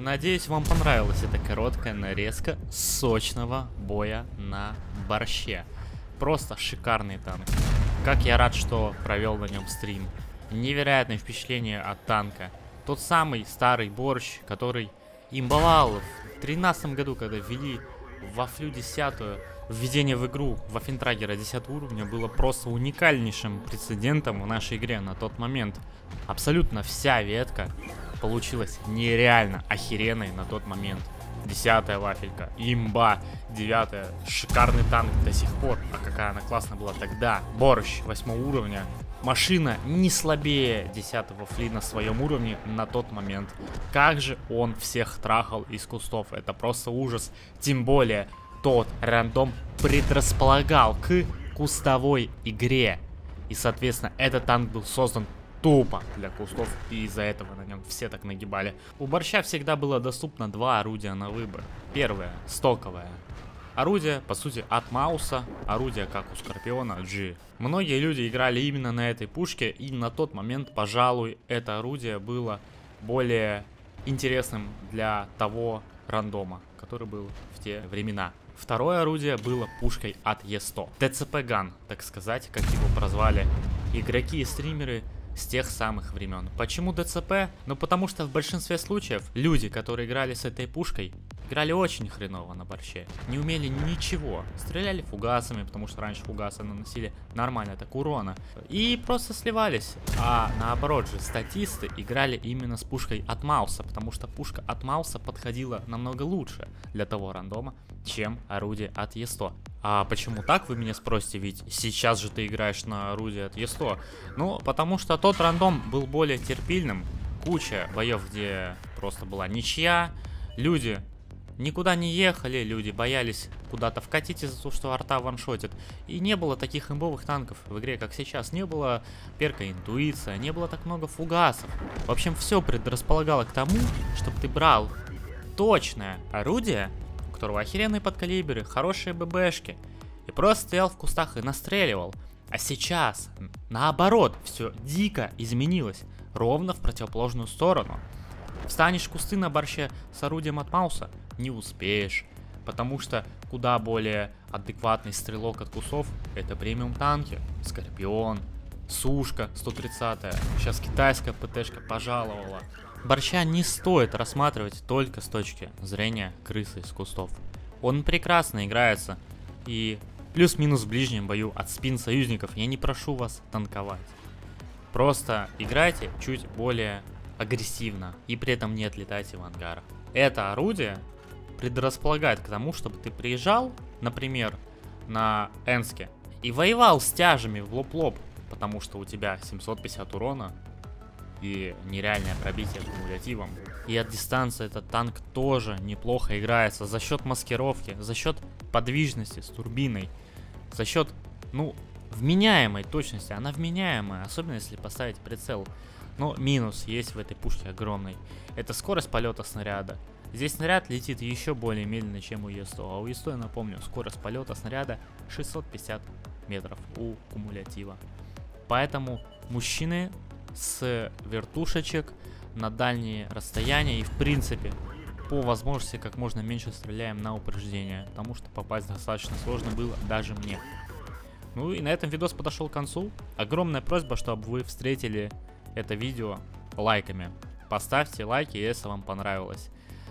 Надеюсь, вам понравилась эта короткая нарезка сочного боя на борще. Просто шикарный танк. Как я рад, что провел на нем стрим. Невероятное впечатление от танка. Тот самый старый борщ, который имбовал в 2013 году, когда ввели Вафлю 10-ю. Введение в игру Вафентрагера 10 уровня было просто уникальнейшим прецедентом в нашей игре на тот момент. Абсолютно вся ветка получилась нереально охеренной на тот момент. 10-я вафелька, имба, 9-я, шикарный танк до сих пор. А какая она классная была тогда. Борщ 8 уровня. Машина не слабее 10-го фли на своем уровне на тот момент. Как же он всех трахал из кустов. Это просто ужас. Тем более тот рандом предрасполагал к кустовой игре. И, соответственно, этот танк был создан тупо для кустов, и из-за этого на нем все так нагибали. У борща всегда было доступно два орудия на выбор. Первое, стоковое орудие, по сути, от Мауса, орудие, как у Скорпиона, G. Многие люди играли именно на этой пушке, и на тот момент, пожалуй, это орудие было более интересным для того рандома, который был в те времена. Второе орудие было пушкой от Е100. ТЦП-ган, так сказать, как его прозвали игроки и стримеры с тех самых времен. Почему ДЦП? Ну потому что в большинстве случаев люди, которые играли с этой пушкой, играли очень хреново на борще. Не умели ничего. Стреляли фугасами, потому что раньше фугасы наносили нормально так урона. И просто сливались. А наоборот же, статисты играли именно с пушкой от Мауса, потому что пушка от Мауса подходила намного лучше для того рандома, чем орудие от Е100. А почему так, вы меня спросите, ведь сейчас же ты играешь на орудии от Е100. Ну, потому что тот рандом был более терпильным. Куча боев, где просто была ничья. Люди никуда не ехали, люди боялись куда-то вкатить из-за того, что арта ваншотит. И не было таких имбовых танков в игре, как сейчас. Не было перка интуиция, не было так много фугасов. В общем, все предрасполагало к тому, чтобы ты брал точное орудие, у которого охеренные подкалиберы, хорошие ББшки, и просто стоял в кустах и настреливал. А сейчас, наоборот, все дико изменилось, ровно в противоположную сторону. Встанешь в кусты на борще с орудием от Мауса, не успеешь, потому что куда более адекватный стрелок от кустов — это премиум танки. Скорпион, Сушка 130-я, сейчас китайская ПТшка пожаловала. Борща не стоит рассматривать только с точки зрения крысы из кустов. Он прекрасно играется и плюс-минус в ближнем бою от спин союзников. Я не прошу вас танковать. Просто играйте чуть более агрессивно и при этом не отлетайте в ангар. Это орудие предрасполагает к тому, чтобы ты приезжал, например, на Энске и воевал с тяжами в лоб-лоб, потому что у тебя 750 урона и нереальное пробитие кумулятивом. И от дистанции этот танк тоже неплохо играется за счет маскировки, за счет подвижности с турбиной, за счет, ну, вменяемой точности. Она вменяемая, особенно если поставить прицел. Но минус есть в этой пушке огромный. Это скорость полета снаряда. Здесь снаряд летит еще более медленно, чем у Е100. А у Е100, я напомню, скорость полета снаряда 650 метров у кумулятива. Поэтому мужчины с вертушечек на дальние расстояния и в принципе по возможности как можно меньше стреляем на упреждение, потому что попасть достаточно сложно было даже мне. Ну и на этом видос подошел к концу. Огромная просьба, чтобы вы встретили это видео лайками. Поставьте лайки, если вам понравилось.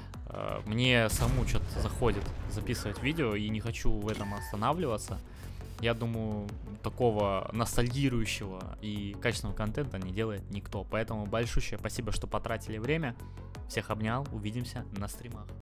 Мне саму что-то заходит записывать видео и не хочу в этом останавливаться. Я думаю, такого ностальгирующего и качественного контента не делает никто. Поэтому большое спасибо, что потратили время. Всех обнял, увидимся на стримах.